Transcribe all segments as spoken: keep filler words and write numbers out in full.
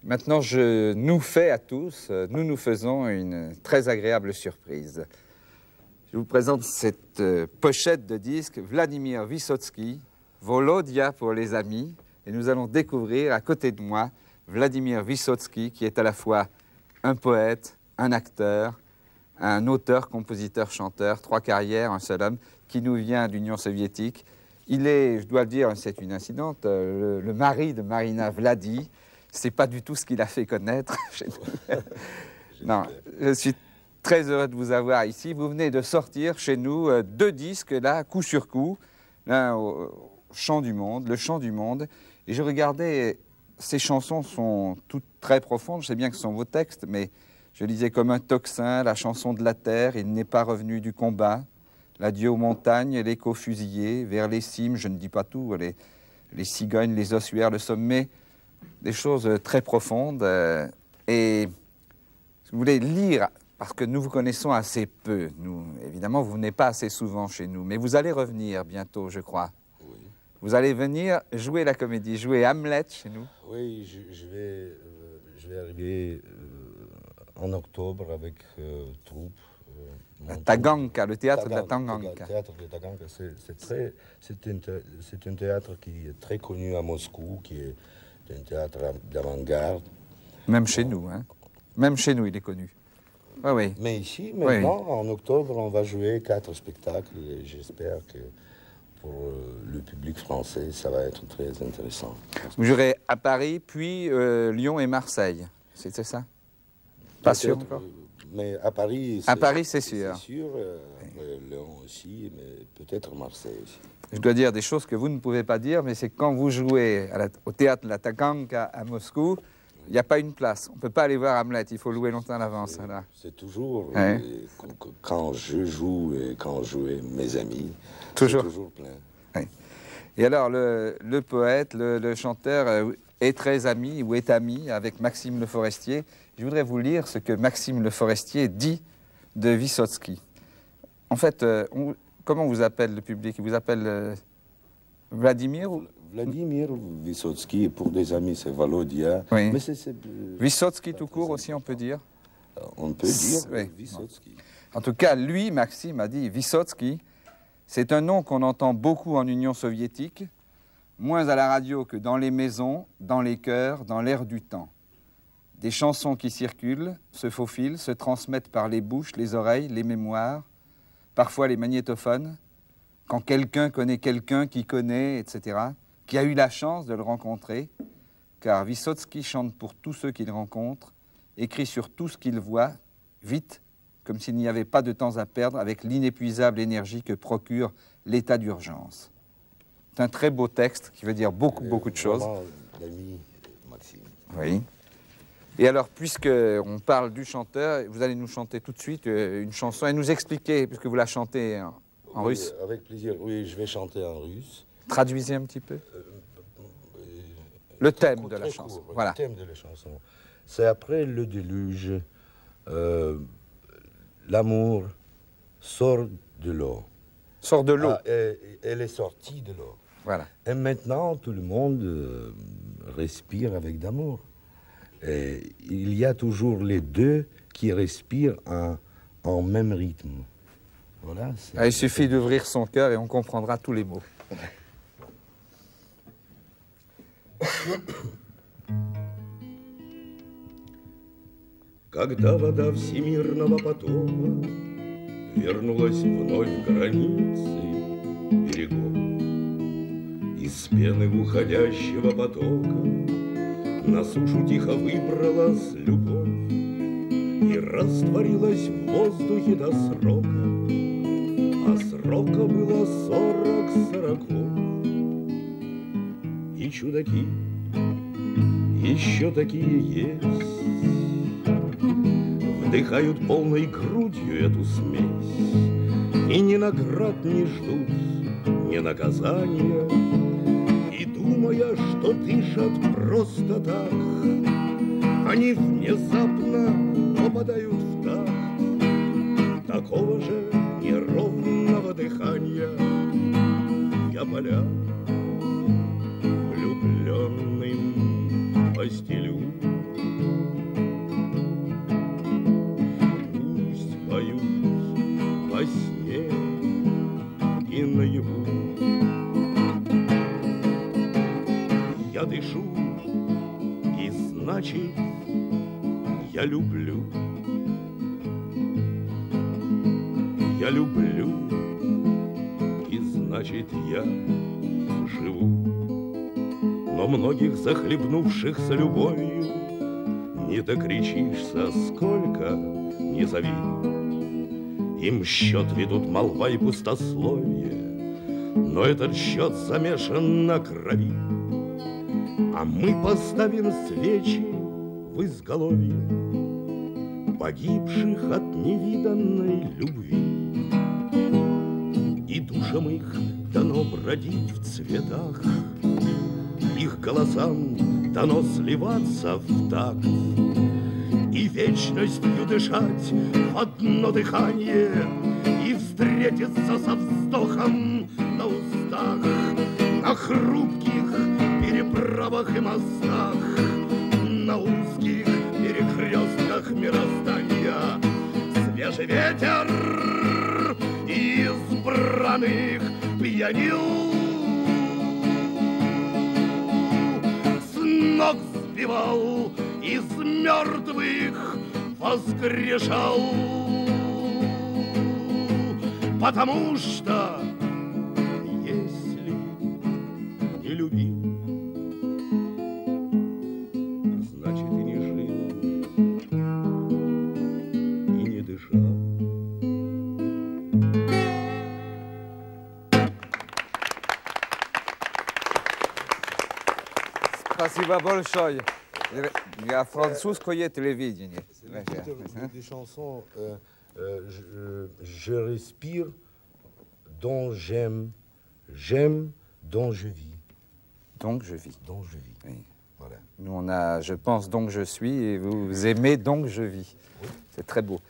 Maintenant, je nous fais à tous, nous nous faisons une très agréable surprise. Je vous présente cette euh, pochette de disque, Vladimir Vysotsky, Volodia pour les amis, et nous allons découvrir à côté de moi Vladimir Vysotsky, qui est à la fois un poète, un acteur, un auteur, compositeur, chanteur, trois carrières, un seul homme, qui nous vient de l'Union soviétique. Il est, je dois le dire, c'est une incidente, euh, le, le mari de Marina Vladi. C'est pas du tout ce qu'il a fait connaître chez nous. Non, je suis très heureux de vous avoir ici. Vous venez de sortir chez nous euh, deux disques, là, coup sur coup, l'un au, au Chant du Monde, le Chant du Monde. Et je regardais, ces chansons sont toutes très profondes. Je sais bien que ce sont vos textes, mais je lisais comme un tocsin, la chanson de la terre, il n'est pas revenu du combat. L'adieu aux montagnes, l'écho fusillé, vers les cimes, je ne dis pas tout, les, les cigognes, les ossuaires, le sommet, des choses très profondes. Euh, et si vous voulez lire, parce que nous vous connaissons assez peu, nous, évidemment, vous venez pas assez souvent chez nous, mais vous allez revenir bientôt, je crois. Oui. Vous allez venir jouer la comédie, jouer Hamlet chez nous. Oui, je, je, vais, euh, je vais arriver euh, en octobre avec euh, troupe. La Taganka, le théâtre Tagan, de la Taganka. Le théâtre de Taganka, c'est très, c'est un, c'est un théâtre qui est très connu à Moscou, qui est un théâtre d'avant-garde. Même chez nous, hein. Même chez nous, il est connu. Oui, oui. Mais ici, maintenant, oui. en octobre, on va jouer quatre spectacles et j'espère que pour le public français, ça va être très intéressant. Vous jouerez à Paris, puis euh, Lyon et Marseille. C'est ça? Pas sûr encore? Mais à Paris, à Paris, c'est sûr. C'est sûr, euh, Lyon aussi, mais peut-être Marseille aussi. Je dois dire des choses que vous ne pouvez pas dire, mais c'est quand vous jouez à la, au théâtre de la Taganka à Moscou, il n'y a pas une place. On ne peut pas aller voir Hamlet, il faut louer longtemps à l'avance. C'est toujours, ouais. et, quand je joue et quand jouent mes amis, toujours, toujours plein. Ouais. Et alors, le, le poète, le, le chanteur est très ami ou est ami avec Maxime Le Forestier. Je voudrais vous lire ce que Maxime Le Forestier dit de Vysotsky. En fait, euh, on, comment vous appelle le public? Il vous appelle euh, Vladimir ou... Vladimir Vysotsky, pour des amis, c'est Volodia. Oui. Mais c'est, c'est, Vysotsky tout court aussi, on peut dire. On peut dire oui. Vysotsky. En tout cas, lui, Maxime, a dit Vysotsky, c'est un nom qu'on entend beaucoup en Union soviétique, moins à la radio que dans les maisons, dans les cœurs, dans l'air du temps. Des chansons qui circulent, se faufilent, se transmettent par les bouches, les oreilles, les mémoires, parfois les magnétophones, quand quelqu'un connaît quelqu'un qui connaît, et cetera, qui a eu la chance de le rencontrer, car Vysotsky chante pour tous ceux qu'il rencontre, écrit sur tout ce qu'il voit, vite, comme s'il n'y avait pas de temps à perdre, avec l'inépuisable énergie que procure l'état d'urgence. C'est un très beau texte qui veut dire beaucoup, euh, beaucoup de choses. L'ami Maxime. Oui. Et alors, puisqu'on parle du chanteur, vous allez nous chanter tout de suite une chanson et nous expliquer, puisque vous la chantez en, en oui, russe. Avec plaisir, oui, je vais chanter en russe. Traduisez un petit peu. Euh, euh, le thème court, de la chanson. Court, voilà. Le thème de la chanson. C'est après le déluge, euh, l'amour sort de l'eau. Sort de l'eau. Ah, elle, elle est sortie de l'eau. Voilà. Et maintenant, tout le monde euh, respire avec d'amour. Et il y a toujours les deux qui respirent en, en même rythme. Voilà. Ah, il suffit d'ouvrir son cœur et on comprendra tous les mots. Когда вода всемирного потока вернулась вновь в границы берегов, из пены уходящего потока на сушу тихо выбралась любовь и растворилась в воздухе до срока, а срока было сорок сороков. И чудаки еще такие есть, вдыхают полной грудью эту смесь и ни наград не ждут, ни наказания, и думая, что дышат просто так, они внезапно попадают в такт такого же неровного дыхания. Я поля влюбленным постелю я люблю, я люблю, и значит я живу. Но многих захлебнувшихся любовью не докричишься, сколько не зови. Им счет ведут молва и пустословие, но этот счет замешан на крови. А мы поставим свечи в изголовье погибших от невиданной любви. И душам их дано бродить в цветах, их голосам дано сливаться в такт и вечностью дышать в одно дыхание и встретиться со вздохом на устах, на хрупких переправах и мостах, на узких перекрестках мироздания. Свежий ветер избранных пьянил, с ног сбивал, из мертвых воскрешал, потому что если не любил, значит и не жил, и не дышал. Спасибо большое. Я французское телевидение. Des chansons, euh, euh, je, je respire, dont j'aime, j'aime, dont je vis. Donc je vis. Donc je vis. Oui. Voilà. Nous on a, je pense donc je suis, et vous aimez donc je vis. Oui. C'est très beau.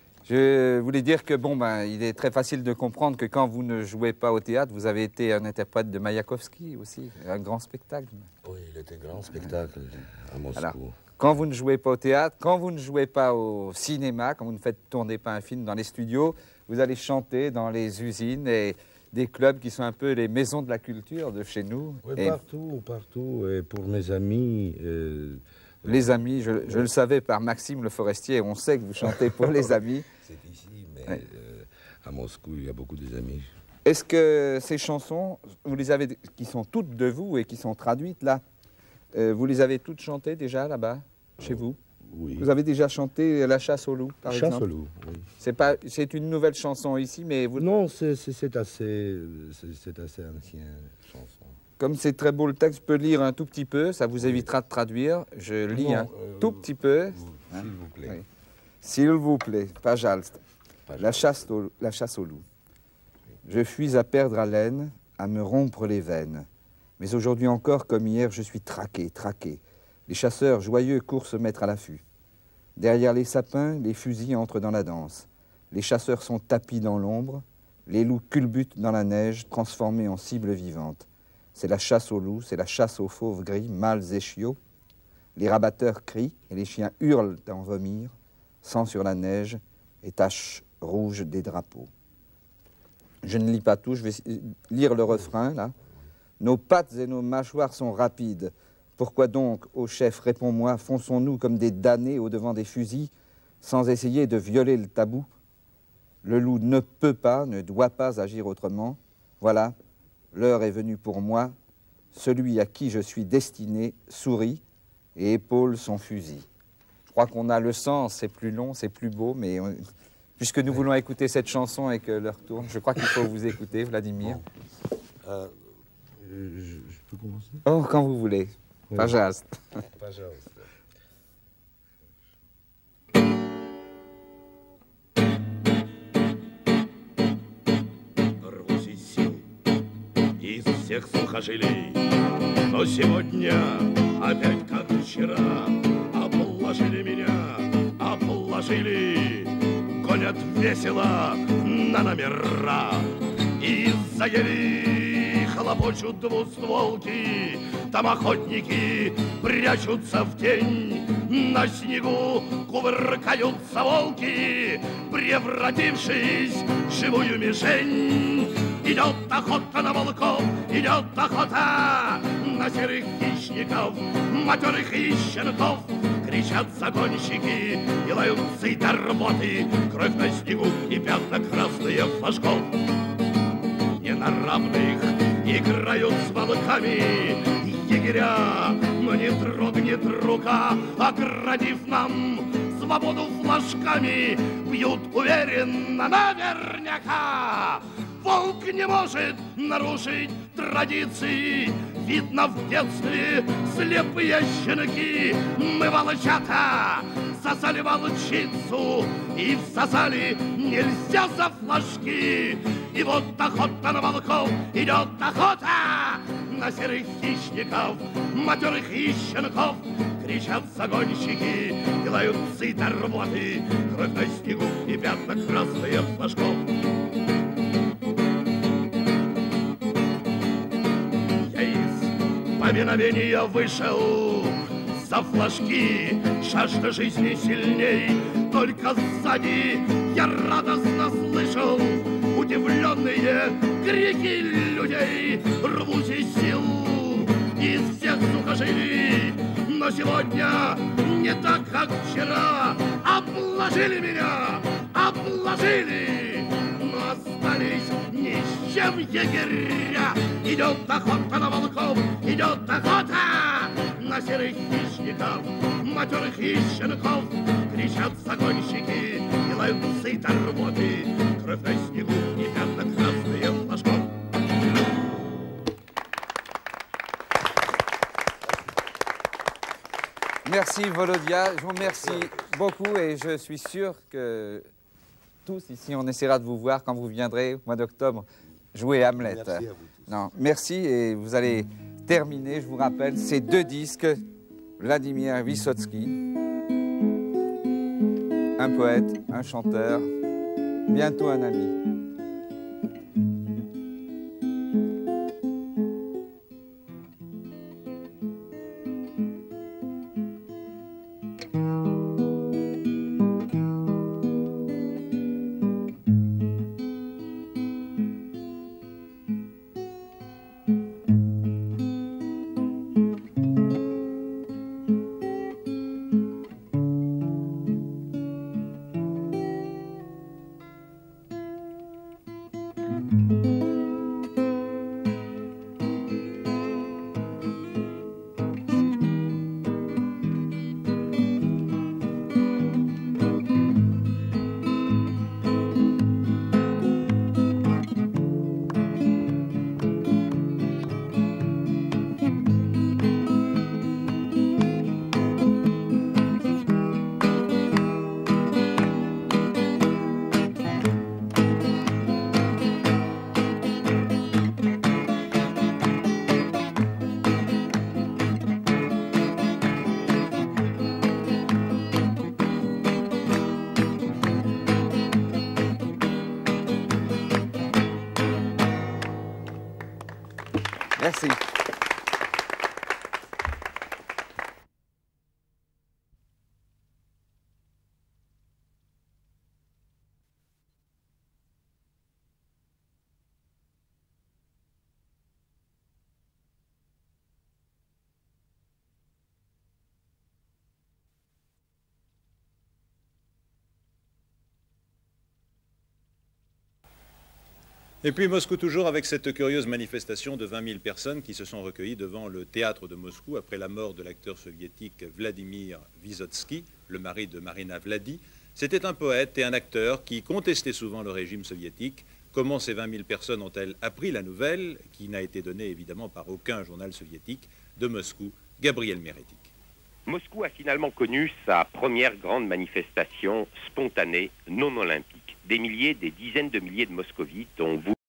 Je voulais dire que bon ben, il est très facile de comprendre que quand vous ne jouez pas au théâtre, vous avez été un interprète de Maïakovski aussi, un grand spectacle. Oui, il était grand spectacle à Moscou. Alors, quand vous ne jouez pas au théâtre, quand vous ne jouez pas au cinéma, quand vous ne faites tourner pas un film dans les studios, vous allez chanter dans les usines et des clubs qui sont un peu les maisons de la culture de chez nous. Oui, et partout, partout. Et pour mes amis... Euh, les amis, je, je le savais par Maxime Le Forestier, on sait que vous chantez pour les amis. C'est ici, mais Ouais. euh, à Moscou, il y a beaucoup d'amis. Est-ce que ces chansons, vous les avez, qui sont toutes de vous et qui sont traduites là, euh, vous les avez toutes chantées déjà là-bas, chez vous? Oui. Vous avez déjà chanté La chasse au loup, par Chasse exemple? au loup, oui. C'est pas, c'est une nouvelle chanson ici, mais vous... Non, c'est c'est- c'est assez, c'est c'est assez ancien chanson. Comme c'est très beau le texte, je peux lire un tout petit peu, ça vous évitera de traduire. Je lis Non, un euh, tout petit peu. Vous- S'il vous plaît. Oui. S'il vous plaît, Pajalst, Pas la chasse, au, la chasse au loup. Je fuis à perdre haleine, à me rompre les veines. Mais aujourd'hui encore, comme hier, je suis traqué, traqué. Les chasseurs joyeux courent se mettre à l'affût. Derrière les sapins, les fusils entrent dans la danse. Les chasseurs sont tapis dans l'ombre. Les loups culbutent dans la neige, transformés en cibles vivantes. C'est la chasse aux loups, c'est la chasse aux fauves gris, mâles et chiots. Les rabatteurs crient et les chiens hurlent d'en vomir, sang sur la neige et taches rouges des drapeaux. Je ne lis pas tout, je vais lire le refrain, là. Nos pattes et nos mâchoires sont rapides. Pourquoi donc, ô chef, réponds-moi, fonçons-nous comme des damnés au-devant des fusils, sans essayer de violer le tabou? Le loup ne peut pas, ne doit pas agir autrement. Voilà, l'heure est venue pour moi. Celui à qui je suis destiné sourit et épaule son fusil. Je crois qu'on a le sens, c'est plus long, c'est plus beau, mais on- puisque nous voulons écouter cette chanson et que l'heure tourne, je crois qu'il faut vous écouter, Vladimir. Euh, je, je peux commencer? Oh, quand vous voulez. Oui. Пожалуйста. Пожалуйста. Рвусь из сил, из всех сухожилий, но сегодня опять как вчера обложили меня, обложили, гонят весело на номера. Из-за ели хлопочут двустволки, там охотники прячутся в тень, на снегу кувыркаются волки, превратившись в живую мишень. Идет охота на волков, идет охота на серых хищников, матерых и щенков. кричат загонщики, делаются и до работы, кровь на снегу и пятна красные флажков. Не на равных играют с волками егеря, но не дрогнет рука, оградив нам свободу флажками, бьют уверенно наверняка. Волк не может нарушить традиции, видно в детстве слепые щенки. Мы, волчата, сосали волчицу и всосали нельзя за флажки. И вот охота на волков, идет охота на серых хищников, матерых и щенков. Кричат загонщики, делаются и до работы, кровь на снегу и пятна красные флажков. Повиновения вышел за флажки, жажда жизни сильней, только сзади я радостно слышал удивленные крики людей. Рвусь из сил из всех сухожилий, но сегодня не так, как вчера. Обложили меня, обложили, но остались ни с чем егеря. Идет охота на волков, идет охота на серых хищников, матерых и щенков. Кричат загонщики, делаются и до работы, кровь на снегу и пятна красные флажков. Merci Volodia, je vous remercie beaucoup et je suis sûr que tous ici on essaiera de vous voir quand vous viendrez au mois d'octobre jouer Hamlet. Merci à vous tous. Non, merci et vous allez terminer, je vous rappelle, ces deux disques, Vladimir Vysotsky, un poète, un chanteur, bientôt un ami. Merci. Et puis Moscou toujours avec cette curieuse manifestation de vingt mille personnes qui se sont recueillies devant le théâtre de Moscou après la mort de l'acteur soviétique Vladimir Vysotsky, le mari de Marina Vladi. C'était un poète et un acteur qui contestait souvent le régime soviétique. Comment ces vingt mille personnes ont-elles appris la nouvelle, qui n'a été donnée évidemment par aucun journal soviétique, de Moscou? Gabriel Mérédic. Moscou a finalement connu sa première grande manifestation spontanée, non olympique. Des milliers, des dizaines de milliers de moscovites ont voulu